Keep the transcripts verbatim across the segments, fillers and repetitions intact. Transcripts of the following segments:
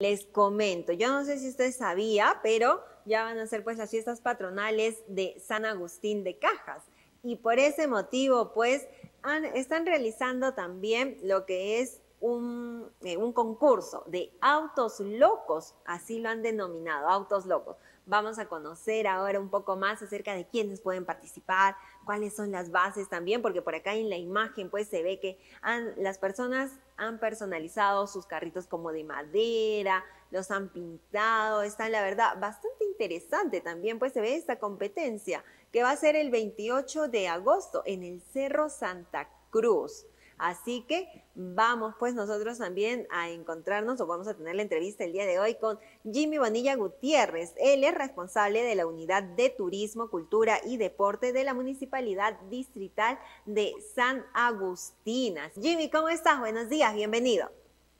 Les comento, yo no sé si usted sabía, pero ya van a ser pues las fiestas patronales de San Agustín de Cajas. Y por ese motivo, pues, han, están realizando también lo que es un, eh, un concurso de autos locos, así lo han denominado, autos locos. Vamos a conocer ahora un poco más acerca de quiénes pueden participar, cuáles son las bases también, porque por acá en la imagen pues se ve que han, las personas han personalizado sus carritos como de madera, los han pintado, están la verdad bastante interesante también, pues se ve esta competencia que va a ser el veintiocho de agosto en el Cerro Santa Cruz. Así que vamos pues nosotros también a encontrarnos o vamos a tener la entrevista el día de hoy con Jimmy Bonilla Gutiérrez. Él es responsable de la Unidad de Turismo, Cultura y Deporte de la Municipalidad Distrital de San Agustín. Jimmy, ¿cómo estás? Buenos días, bienvenido.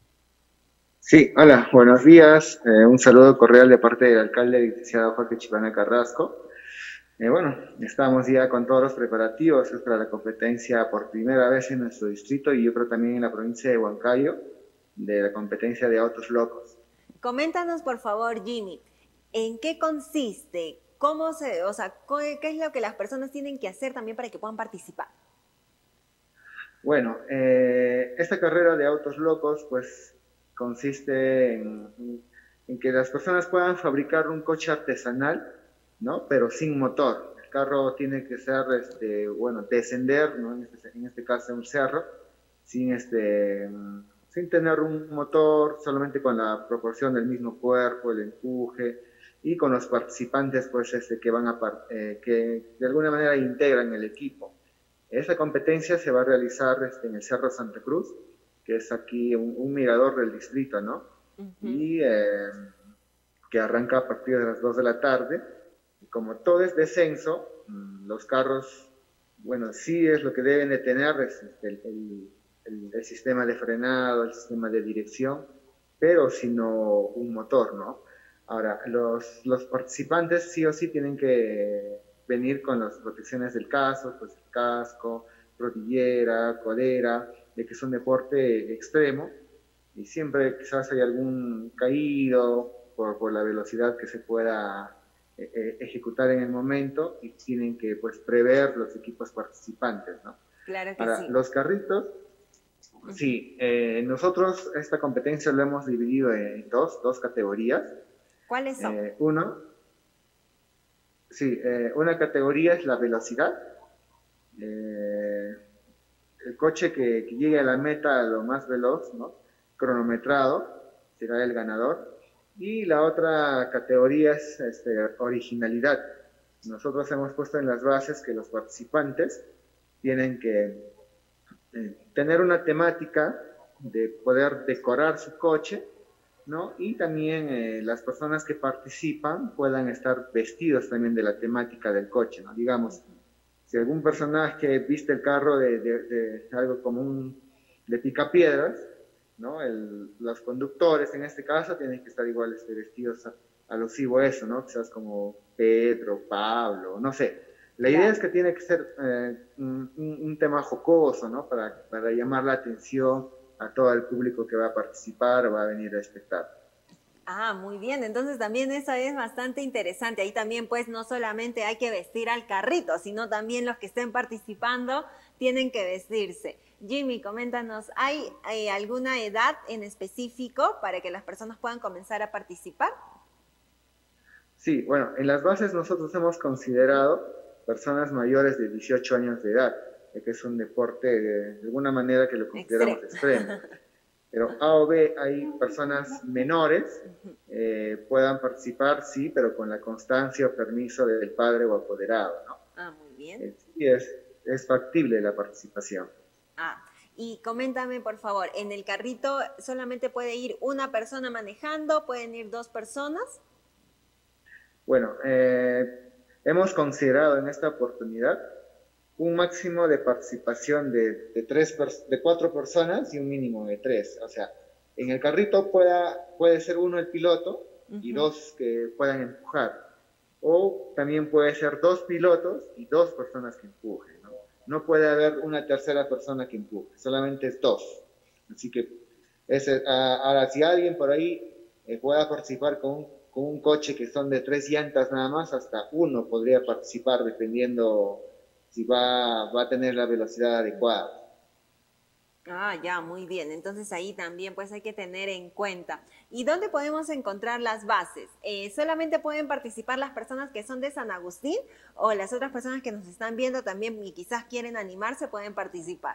Sí, hola, buenos días. Eh, un saludo cordial de parte del alcalde, licenciado Jorge Chivana Carrasco. Eh, bueno, estamos ya con todos los preparativos para la competencia por primera vez en nuestro distrito y yo creo también en la provincia de Huancayo, de la competencia de autos locos. Coméntanos, por favor, Jimmy, ¿en qué consiste? ¿Cómo se, o sea, qué es lo que las personas tienen que hacer también para que puedan participar? Bueno, eh, esta carrera de autos locos pues consiste en, en que las personas puedan fabricar un coche artesanal, ¿no? Pero sin motor. El carro tiene que ser, este, bueno, descender, ¿no? En este, en este caso un cerro, sin, este, sin tener un motor, solamente con la proporción del mismo cuerpo, el empuje, y con los participantes, pues, este, que van a, eh, que de alguna manera integran el equipo. Esta competencia se va a realizar este, en el Cerro Santa Cruz, que es aquí un, un mirador del distrito, ¿no? Uh -huh. Y eh, que arranca a partir de las dos de la tarde. Y como todo es descenso, los carros, bueno, sí es lo que deben de tener, es el, el, el, el sistema de frenado, el sistema de dirección, pero sino un motor, ¿no? Ahora, los, los participantes sí o sí tienen que venir con las protecciones del casco, pues el casco, rodillera, codera, de que es un deporte extremo y siempre quizás hay algún caído por, por la velocidad que se pueda eh, ejecutar en el momento y tienen que pues prever los equipos participantes, ¿no? Claro que Ahora, sí. los carritos, uh-huh. Sí, eh, nosotros esta competencia lo hemos dividido en dos, dos categorías. ¿Cuáles son? Eh, uno, sí, eh, una categoría es la velocidad. Eh, el coche que, que llegue a la meta lo más veloz, ¿no? Cronometrado, será el ganador. Y la otra categoría es este, originalidad. Nosotros hemos puesto en las bases que los participantes tienen que eh, tener una temática de poder decorar su coche, ¿no? Y también eh, las personas que participan puedan estar vestidos también de la temática del coche, ¿no? Digamos, si algún personaje viste el carro de, de, de algo como un de picapiedras, ¿no? El, los conductores en este caso tienen que estar igual este, vestidos a, alusivo a eso, ¿no? Quizás como Pedro, Pablo, no sé. La Claro. idea es que tiene que ser eh, un, un, tema jocoso, ¿no? Para, para llamar la atención a todo el público que va a participar o va a venir a espectar. Ah, muy bien. Entonces también eso es bastante interesante. Ahí también pues no solamente hay que vestir al carrito, sino también los que estén participando tienen que vestirse. Jimmy, coméntanos, ¿hay, hay alguna edad en específico para que las personas puedan comenzar a participar? Sí, bueno, en las bases nosotros hemos considerado personas mayores de dieciocho años de edad, que es un deporte de, de alguna manera que lo consideramos extremo. extremo. Pero A o B hay personas menores, eh, puedan participar, sí, pero con la constancia o permiso del padre o apoderado, ¿no? Ah, muy bien. Eh, sí, es, es factible la participación. Ah, y coméntame, por favor, ¿en el carrito solamente puede ir una persona manejando? ¿Pueden ir dos personas? Bueno, eh, hemos considerado en esta oportunidad un máximo de participación de, de, tres, de cuatro personas y un mínimo de tres. O sea, en el carrito pueda, puede ser uno el piloto uh-huh. y dos que puedan empujar. O también puede ser dos pilotos y dos personas que empujen, ¿no? No puede haber una tercera persona que empuje, solamente es dos. Así que, ese, ahora si alguien por ahí eh, pueda participar con un, con un coche que son de tres llantas nada más, hasta uno podría participar dependiendo si va, va a tener la velocidad adecuada. Ah, ya, muy bien. Entonces ahí también pues hay que tener en cuenta. ¿Y dónde podemos encontrar las bases? Eh, ¿solamente pueden participar las personas que son de San Agustín o las otras personas que nos están viendo también y quizás quieren animarse pueden participar?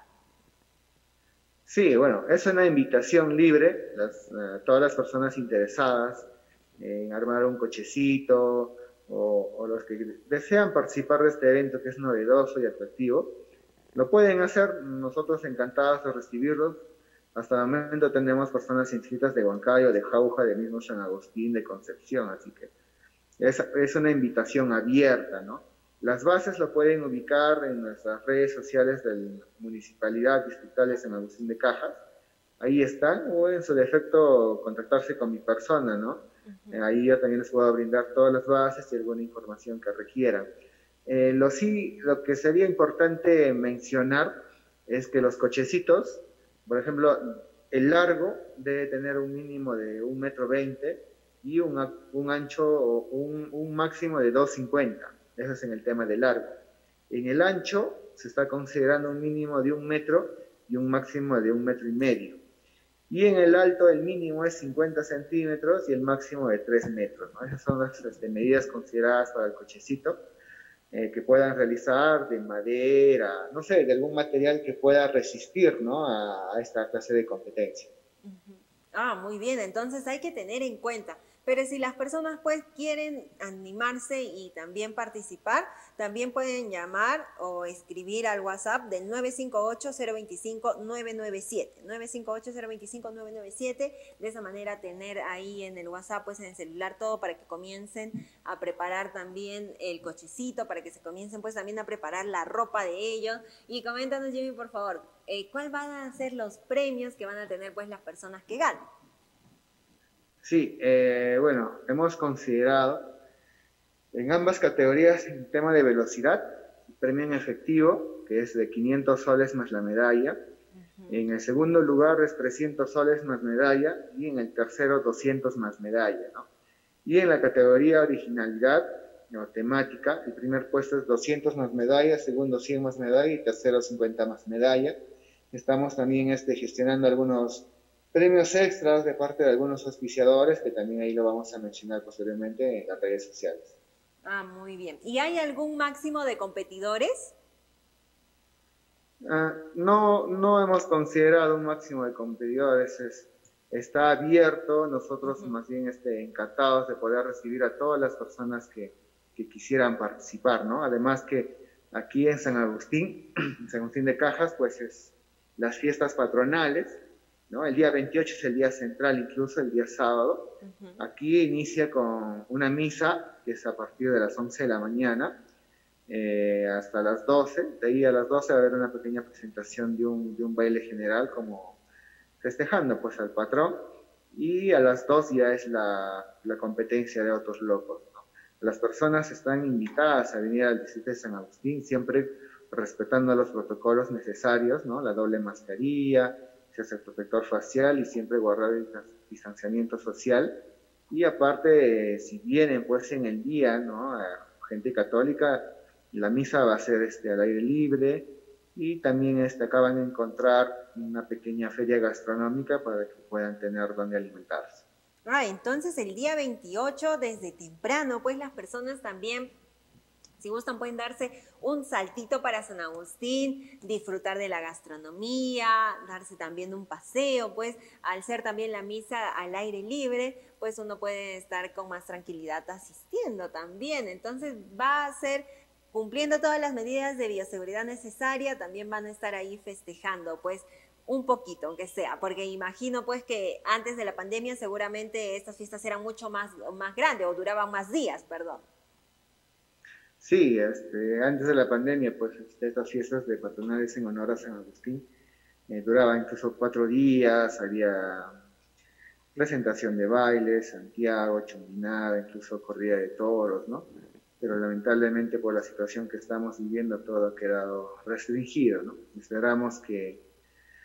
Sí, bueno, es una invitación libre, las, eh, todas las personas interesadas en armar un cochecito o, o los que desean participar de este evento que es novedoso y atractivo, lo pueden hacer, nosotros encantados de recibirlos. Hasta el momento tenemos personas inscritas de Huancayo, de Jauja, de mismo San Agustín, de Concepción, así que es, es una invitación abierta, ¿no? Las bases lo pueden ubicar en nuestras redes sociales de la Municipalidad Distrital de San Agustín de Cajas. Ahí están, o en su defecto contactarse con mi persona, ¿no? Eh, ahí yo también les puedo brindar todas las bases y alguna información que requieran. Eh, lo, sí, lo que sería importante mencionar es que los cochecitos, por ejemplo, el largo debe tener un mínimo de un metro veinte y un, un ancho o un, un máximo de dos cincuenta. Eso es en el tema del largo. En el ancho se está considerando un mínimo de un metro y un máximo de un metro y medio. Y en el alto el mínimo es cincuenta centímetros y el máximo de tres metros, ¿no? Esas son las este, medidas consideradas para el cochecito, eh, que puedan realizar de madera, no sé, de algún material que pueda resistir, ¿no? a, a esta clase de competencia. Ujú. Ah, muy bien, entonces hay que tener en cuenta. Pero si las personas pues quieren animarse y también participar, también pueden llamar o escribir al WhatsApp del nueve cinco ocho, cero dos cinco, nueve nueve siete. nueve cinco ocho, cero dos cinco, nueve nueve siete. De esa manera tener ahí en el WhatsApp, pues en el celular todo para que comiencen a preparar también el cochecito, para que se comiencen pues también a preparar la ropa de ellos. Y coméntanos, Jimmy, por favor, eh, ¿cuáles van a ser los premios que van a tener pues las personas que ganen? Sí, eh, bueno, hemos considerado en ambas categorías el tema de velocidad, premio en efectivo, que es de quinientos soles más la medalla. Uh-huh. En el segundo lugar es trescientos soles más medalla y en el tercero doscientos más medalla, ¿no? Y en la categoría originalidad o temática, el primer puesto es doscientos más medalla, segundo cien más medalla y tercero cincuenta más medalla. Estamos también este, gestionando algunos premios extras de parte de algunos auspiciadores, que también ahí lo vamos a mencionar posteriormente en las redes sociales. Ah, muy bien. ¿Y hay algún máximo de competidores? Uh, no, no hemos considerado un máximo de competidores, es, está abierto, nosotros Uh-huh. más bien este, encantados de poder recibir a todas las personas que, que quisieran participar, ¿no? Además que aquí en San Agustín, en San Agustín de Cajas, pues es las fiestas patronales, ¿no? El día veintiocho es el día central, incluso el día sábado. Uh-huh. Aquí inicia con una misa, que es a partir de las once de la mañana, Eh, hasta las doce, de ahí a las doce va a haber una pequeña presentación de un, de un baile general como festejando pues al patrón, y a las dos ya es la, la competencia de autos locos, ¿no? Las personas están invitadas a venir al distrito de San Agustín, siempre respetando los protocolos necesarios, ¿no? La doble mascarilla, se hace el protector facial y siempre guardar el distanciamiento social. Y aparte, eh, si vienen pues en el día, ¿no? Gente católica, la misa va a ser este, al aire libre, y también este, acaban de encontrar una pequeña feria gastronómica para que puedan tener donde alimentarse. Ah, entonces el día veintiocho desde temprano, pues las personas también, si gustan, pueden darse un saltito para San Agustín, disfrutar de la gastronomía, darse también un paseo, pues al ser también la misa al aire libre, pues uno puede estar con más tranquilidad asistiendo también. Entonces va a ser cumpliendo todas las medidas de bioseguridad necesarias, también van a estar ahí festejando, pues un poquito, aunque sea, porque imagino pues que antes de la pandemia seguramente estas fiestas eran mucho más, más grandes o duraban más días, perdón. Sí, este, antes de la pandemia, pues este, estas fiestas de patronales en honor a San Agustín eh, duraban incluso cuatro días, había presentación de bailes, Santiago, Chumbinada, incluso corrida de toros, ¿no? Pero lamentablemente por la situación que estamos viviendo todo ha quedado restringido, ¿no? Esperamos que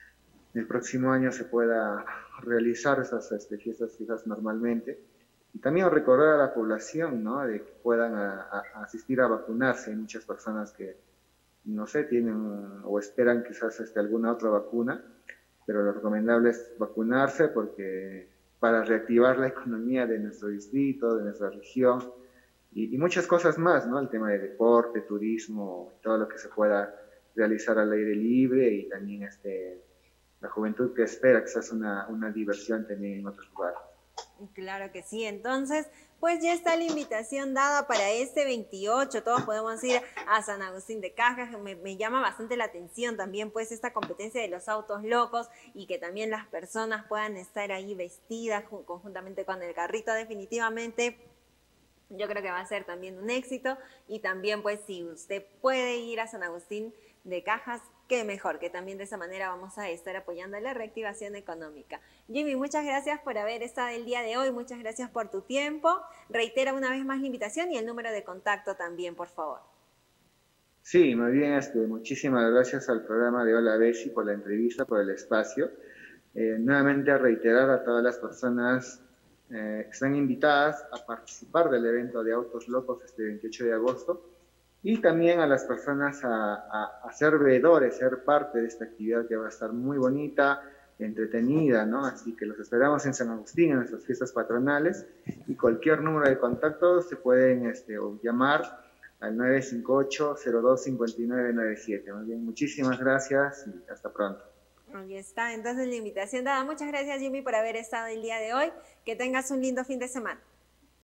el próximo año se pueda realizar esas este, fiestas fijas normalmente. Y también recordar a la población, ¿no? De que puedan a, a asistir a vacunarse. Hay muchas personas que, no sé, tienen o esperan quizás este, alguna otra vacuna, pero lo recomendable es vacunarse porque para reactivar la economía de nuestro distrito, de nuestra región y, y muchas cosas más, ¿no? El tema de deporte, turismo, todo lo que se pueda realizar al aire libre y también este, la juventud que espera quizás una, una diversión también en otros lugares. Claro que sí, entonces pues ya está la invitación dada para este veintiocho, todos podemos ir a San Agustín de Cajas, me, me llama bastante la atención también pues esta competencia de los autos locos y que también las personas puedan estar ahí vestidas conjuntamente con el carrito, definitivamente yo creo que va a ser también un éxito y también pues si usted puede ir a San Agustín de Cajas, qué mejor, que también de esa manera vamos a estar apoyando la reactivación económica. Jimmy, muchas gracias por haber estado el día de hoy, muchas gracias por tu tiempo. Reitera una vez más la invitación y el número de contacto también, por favor. Sí, muy bien, este, muchísimas gracias al programa de Hola Bessie por la entrevista, por el espacio. Eh, nuevamente a reiterar a todas las personas eh, que están invitadas a participar del evento de Autos Locos este veintiocho de agosto y también a las personas a, a, a ser veedores, ser parte de esta actividad que va a estar muy bonita, entretenida, ¿no? Así que los esperamos en San Agustín, en nuestras fiestas patronales y cualquier número de contacto se pueden este, llamar al nueve cinco ocho, cero dos cinco nueve nueve siete. Muy bien, muchísimas gracias y hasta pronto. Ahí está, entonces la invitación dada. Muchas gracias, Jimmy, por haber estado el día de hoy. Que tengas un lindo fin de semana.